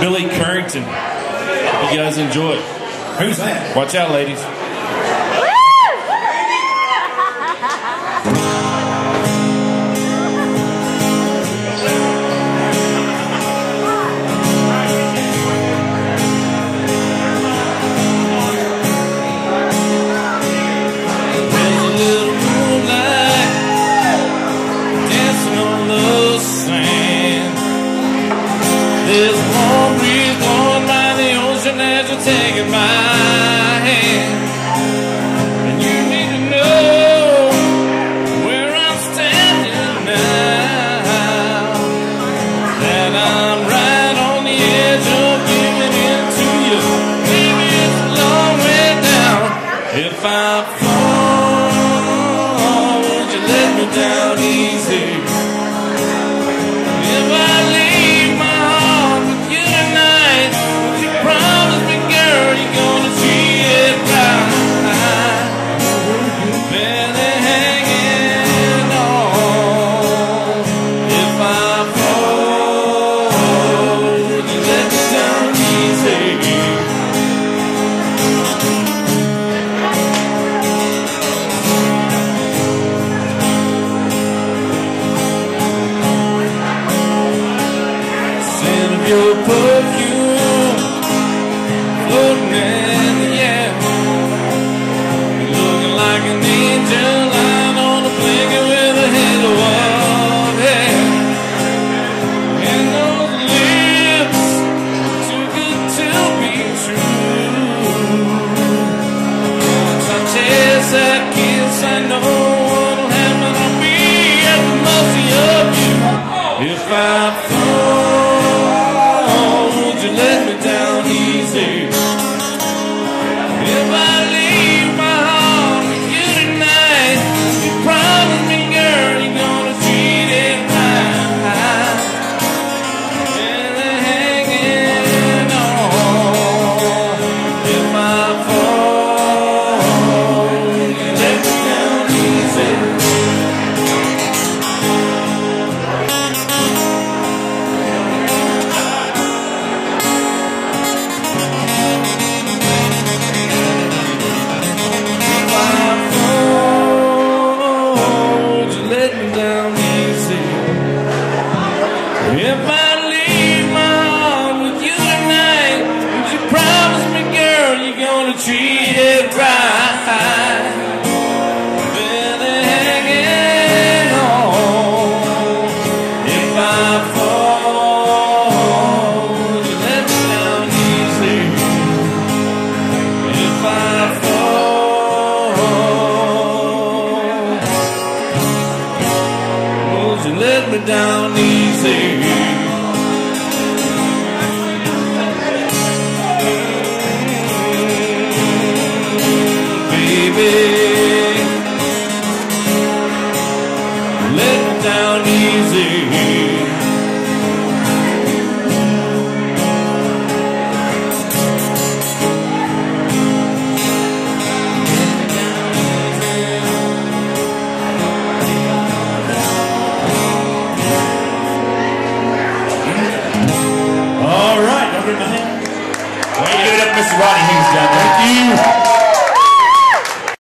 Billy Currington. Hope you guys enjoy. Who's that? Watch out, ladies. There's a warm breeze blowing by the ocean as you're taking my hand. And you need to know where I'm standing now, that I'm right on the edge of giving in to you. Maybe it's a long way down. If I fall, would you let me down easy? If I leave my heart with you tonight, would you promise me, girl, you're gonna treat it right? Barely hanging on. If I fall, would you let me down easy? Your perfume floating in the air, looking like an angel lying on a blanket with a halo of hair, and those lips too good to be true. Once I taste that kiss, I know what'll happen. I'll be at the mercy of you. If I fall, let me down easy. If I leave my heart with you tonight, you promise me, girl, you're gonna treat it right. And hanging on. If I fall, you let me down easy. If I leave my heart with you tonight, would you promise me, girl, you're gonna treat it right? Barely hanging on. If I fall, would you let me down easy? If I fall, would you let me down easy? Baby, let me down easy.